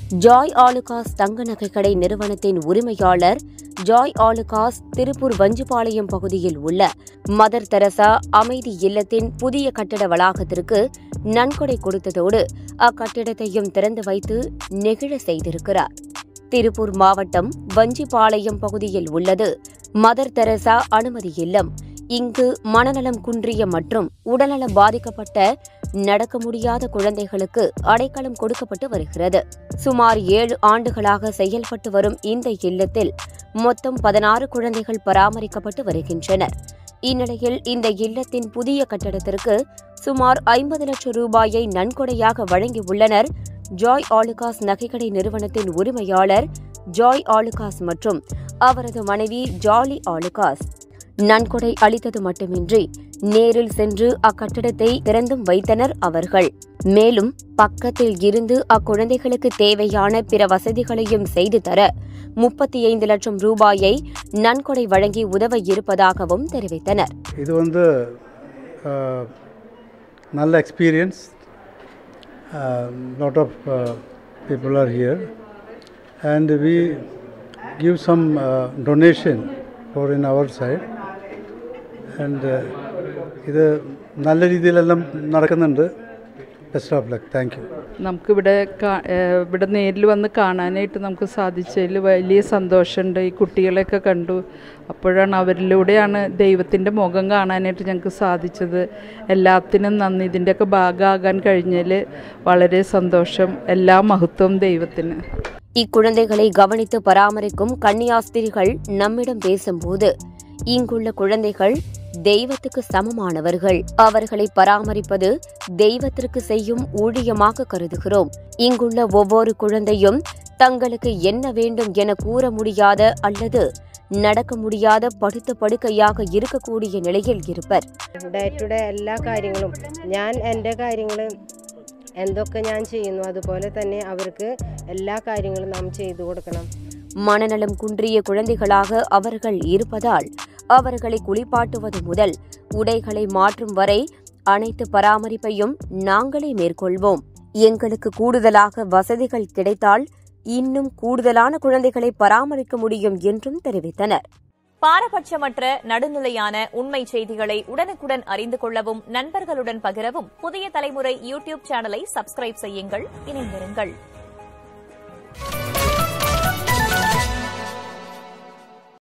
Joy Alukkas தங்க நகைக்கடை நிறுவனத்தின் உரிமையாளர் ஜாய் ஆலுக்காஸ் திருப்பூர் வஞ்சிபாளையம் பகுதியில் உள்ள மதர் தெரசா அமைதி இல்லத்தின் புதிய கட்டட வளாகத்திற்கு நன்கொடை கொடுத்ததோடு அக்கட்டிடத்தையும் திறந்து வைத்து நெகிழ செய்திருக்கிறார். திருப்பூர் மாவட்டம் வஞ்சிபாளையம் பகுதியில் உள்ளது மதர் தெரசா அனுமதி இல்லம். இங்கு மனநலம் குன்றிய மற்றும் உடல்நலம் பாதிக்கப்பட்ட நடக்க முடியாத குழந்தைகளுக்கு அடைக்கலம் கொடுக்கப்பட்டு வருகிறது. சுமார் 7 ஆண்டுகளாக செயல்பட்டு வரும் இந்த இல்லத்தில் மொத்தம் 16 குழந்தைகள் பராமரிக்கப்பட்டு வருகின்றனர். இந்நிலையில் இந்த இல்லத்தின் புதிய கட்டடத்திற்கு சுமார் 50 லட்சம் ரூபாயை நன்கொடையாக வழங்கியுள்ளனர் ஜாய் ஆலுக்காஸ் நகைக்கடை நிறுவனத்தின் உரிமையாளர் ஜாய் ஆலுக்காஸ் மற்றும் அவரது மனைவி ஜாலி ஆலுக்காஸ். நன்கொடை அளித்தது மட்டுமின்றி நேரில் சென்று அக்கட்டடத்தை திறந்தும் வைத்தனர் அவர்கள். மேலும் பக்கத்தில் இருந்து அக்குழந்தைகளுக்கு தேவையான பிற வசதிகளையும் செய்து தர 35 லட்சம் ரூபாயை நன்கொடை வழங்கி உதவ இருப்பதாகவும் தெரிவித்தனர். இது நல்ல experience. lot of people are here and we give some donation for in our side and ഇത് നല്ല രീതിയിലെല്ലാം നടക്കുന്നുണ്ട്. Best of luck. Thank you. നമുക്കിവിടെ നേരിൽ വന്ന് കാണാനായിട്ട് നമുക്ക് സാധിച്ചതിൽ വലിയ സന്തോഷമുണ്ട്. ഈ കുട്ടികളെയൊക്കെ കണ്ടു. അപ്പോഴാണ് അവരിലൂടെയാണ് ദൈവത്തിൻ്റെ മുഖം കാണാനായിട്ട് ഞങ്ങൾക്ക് സാധിച്ചത്. എല്ലാത്തിനും നന്ദി. ഇതിൻ്റെയൊക്കെ ഭാഗമാകാൻ കഴിഞ്ഞതിൽ വളരെ സന്തോഷം. എല്ലാ മഹത്വവും ദൈവത്തിന്. இக்குழந்தைகளை கவனித்து பராமரிக்கும் கன்னியாஸ்திரிகள் நம்மிடம் பேசும்போது இங்குள்ள குழந்தைகள் தெய்வத்துக்கு சமமானவர்கள். அவர்களை பராமரிப்பது தெய்வத்திற்கு செய்யும் ஊழியமாக கருதுகிறோம். இங்குள்ள ஒவ்வொரு குழந்தையும் தங்களுக்கு என்ன வேண்டும் என கூற முடியாத அல்லது நடக்க முடியாத படுத்த படுக்கையாக இருக்கக்கூடிய நிலையில் இருப்பர். ഡേ ടു ഡേ എല്ലാ കാര്യങ്ങളും ഞാൻ എൻ്റെ കാര്യങ്ങൾ എന്തൊക്കെ ഞാൻ ചെയ്യുന്നു അതുപോലെ തന്നെ അവർക്ക് എല്ലാ കാര്യങ്ങളും നാം ചെയ്തു കൊടുക്കണം. மனநலம் குன்றிய குழந்தைகளாக அவர்கள் இருப்பதால் அவர்களை குளிப்பாட்டுவது முதல் உடைகளை மாற்றும் வரை அனைத்து பராமரிப்பையும் நாங்களே மேற்கொள்வோம். எங்களுக்கு கூடுதலாக வசதிகள் கிடைத்தால் இன்னும் கூடுதலான குழந்தைகளை பராமரிக்க முடியும் என்றும் தெரிவித்தனர். பாரபட்சமற்ற நடுநிலையான உண்மை செய்திகளை உடனுக்குடன் அறிந்து கொள்ளவும் நண்பர்களுடன் பகிரவும் புதிய தலைமுறை யூடியூப் சேனலை சப்ஸ்கிரைப் செய்யுங்கள். இணைந்திருங்கள்.